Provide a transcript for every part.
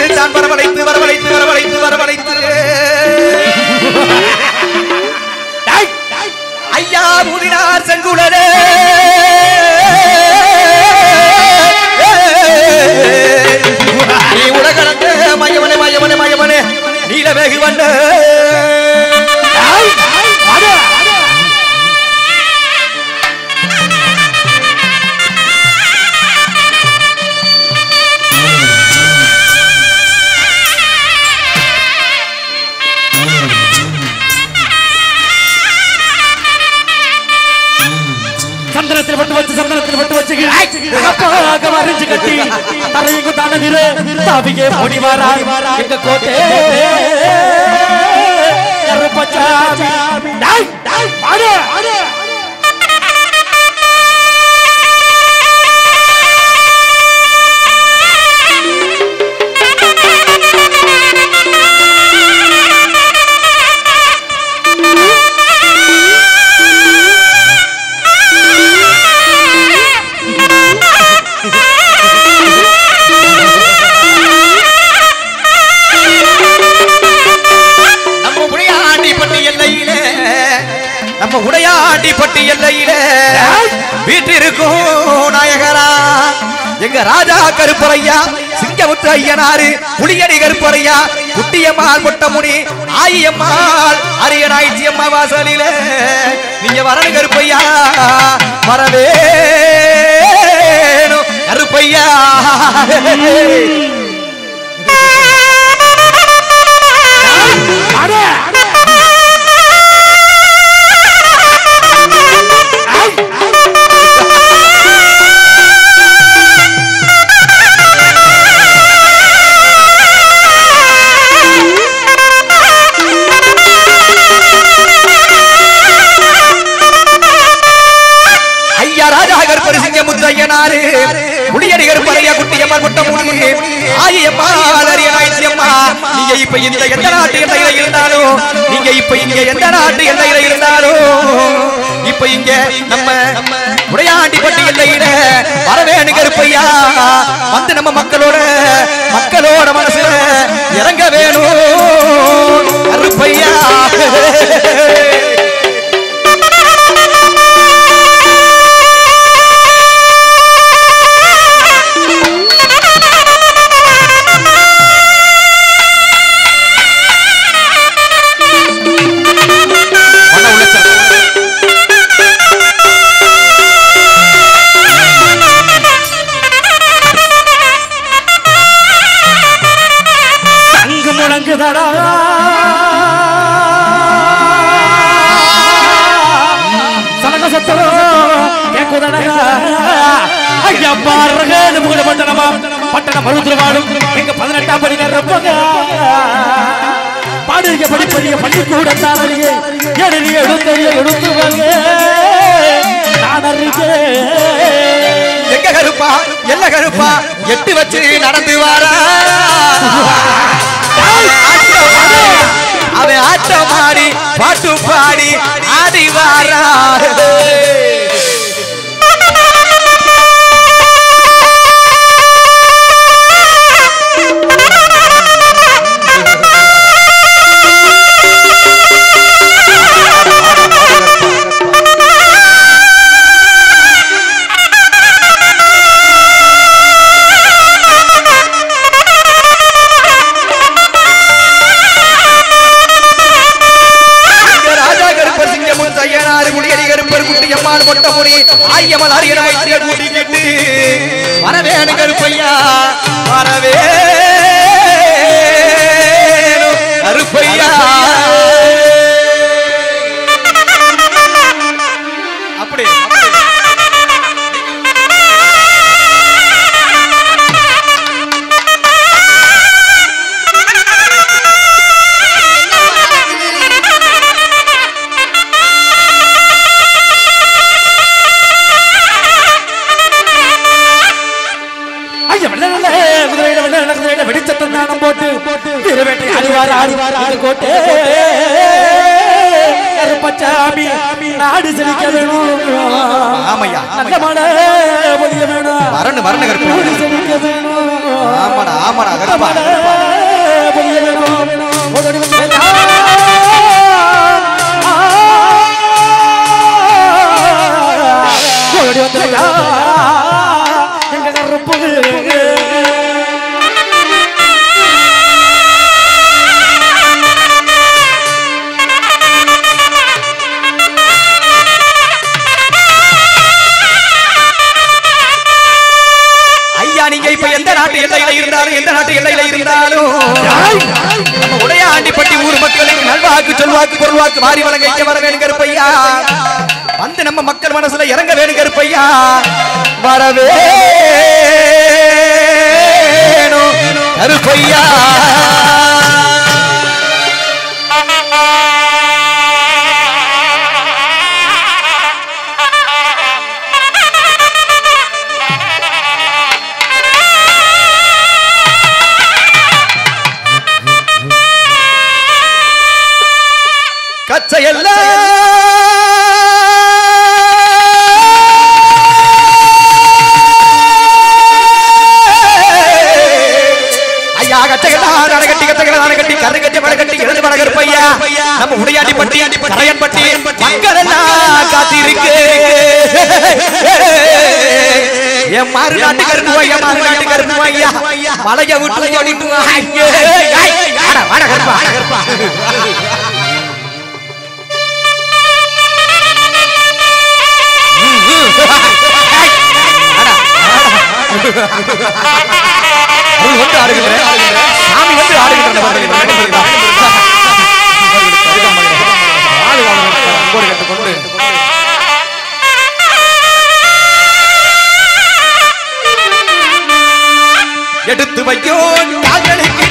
தான் வரவழைத்து வரவழைத்து வரவழைத்து வரவழைத்து ஐயா முதினார் செங்குழலே நீ உலகளந்த மயமனே மயமனே மயமனே நீலவேகு வந்த சந்தனத்தில் பட்டு வச்சு சந்தனத்தில் பட்டு வச்சு மறைஞ்சு கட்டி தரையங்க தான நிறு தாவியே முடிவாரா எங்க கோட்டை நம்ம உடையாண்டிப்பட்டி எல்லையிலே வீட்டிற்கும் நாயகரா எங்க ராஜா கருப்பரையா சிங்கமுத்து ஐயனாரு புளியடி கருப்பரையா குட்டியம்மாள் முட்டமுனி ஆயியம்மாள் அரியனாய்ச்சி அம்மா வாசலில நீங்க வரணும் கருப்பையா வரவே கருப்பையா புளியடி கருப்பரையா குட்டியம்மாள் முட்டமுனி ஆயியம்மாள் அரியனாய்ச்சி அம்மா நீங்க இப்ப இந்த எந்த நாட்டு எல்லையில இருந்தாலும் நீங்க இப்ப இங்க எந்த நாட்டு எல்லையில இருந்தாலும் இப்ப இங்க நம்ம உடையாண்டிப்பட்டி எல்லையில வரவேணு கருப்பையா வந்து நம்ம மக்களோட மனசுல இறங்க வேணும் கருப்பையா பட்டணம் மருத்துவமாடும் எங்க 18ஆம் படி பாடுக படிப்பறிய பள்ளிக்கூடத்தாரியே எடுத்துவாங்க எங்க கருப்பா எல்ல கருப்பா எட்டு வச்சு நடந்து வாரா அவன் ஆட்டம் ஆடி பாட்டு பாடி ஆடி வாரா முட்டமுனி ஆயம்மாள் அரியனாய்ச்சி கூட்டி கேட்டு வரவேணு கருப்பையா வரவே கருப்பையா அப்படி வெடிச்சத்தம் போட்டு திருவேட்டை ஆடிவார் கோட்டை கருப்பச்சாமி நாடு செழிக்க வேணும். ஆமையா நல்ல மழை பொழிய வேணும். வரணும் கருப்பா செழிக்க வேணும். ஆமாடா கருப்பா பொதிய வேணும் ஓடோடி வந்து ஓடோடி வந்து எங்க கருப்பு நீங்க இப்ப எந்த நாட்டு எல்லையில இருந்தாலும் நம்ம உடையாண்டிப்பட்டி ஊர் மக்களுக்கு நல்வாக்கு சொல்வாக்கு பொருள்வாக்கு மாறி வழங்க இங்க வர வேணும் கருப்பையா வந்து நம்ம மக்கள் மனசுல இறங்க வேணும் கருப்பையா வரவே கருப்பையா கச்சையெல்லாம் ஐயா கச்சையெல்லாம் கட்டி கரு கட்டி மலை கட்டி எழுந்து மலை கருப்பையா நம்ம உடையாண்டிப்பட்டி கரையன்பட்டி மக்கள் எல்லாம் காத்திருக்கு என் மாறு நாட்டு கருப்பு ஐயா மலைய விட்டு ஓடிட்டு வாட கருப்பா வந்து ஆடுகின்றேன் சாமி வந்து ஆடுகின்றன எடுத்து வைக்கோ கால்களுக்கு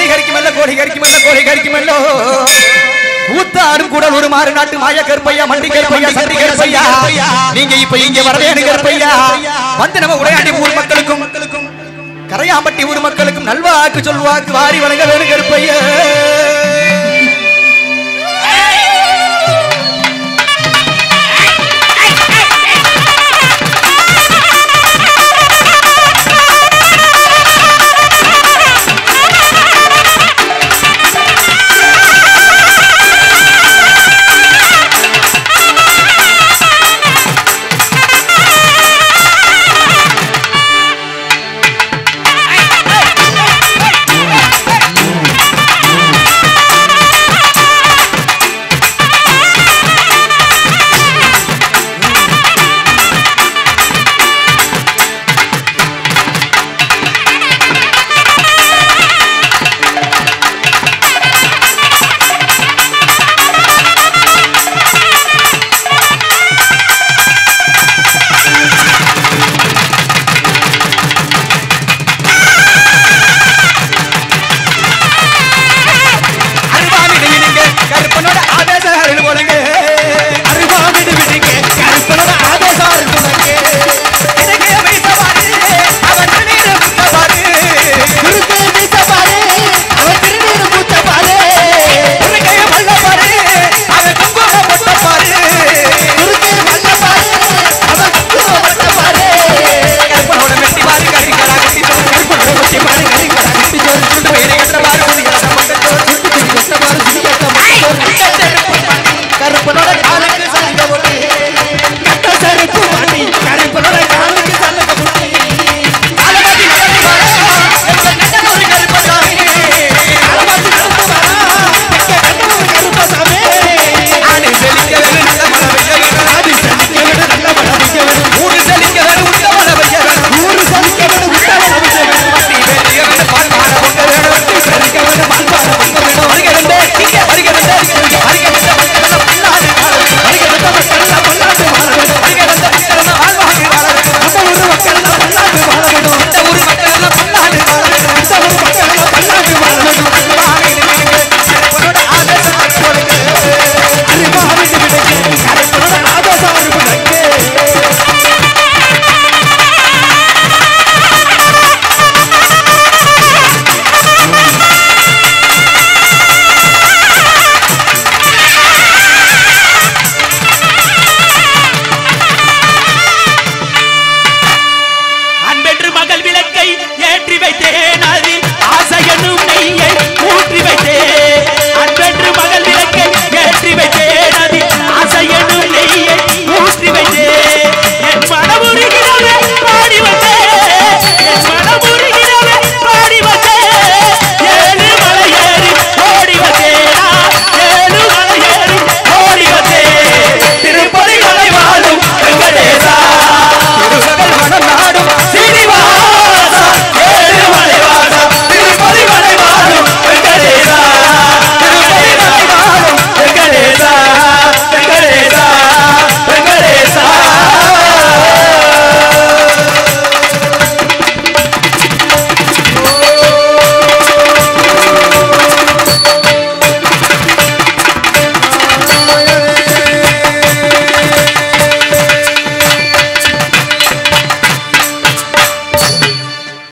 கோழி கறிக்குமல்ல ஊத்தாடும் கூட ஒரு மாறு நாட்டு மாய கருப்பையா மண்டி கருப்பையா சட்டி கருப்பையா நீங்க இப்ப இங்க வரவேணு கருப்பையா வந்து நம்ம உடையாண்டி ஊர் மக்களுக்கும் கரையாம்பட்டி ஊர் மக்களுக்கும் நல்வாக்கு சொல்வாக்கு வாரி வணங்க வேணு கருப்பையா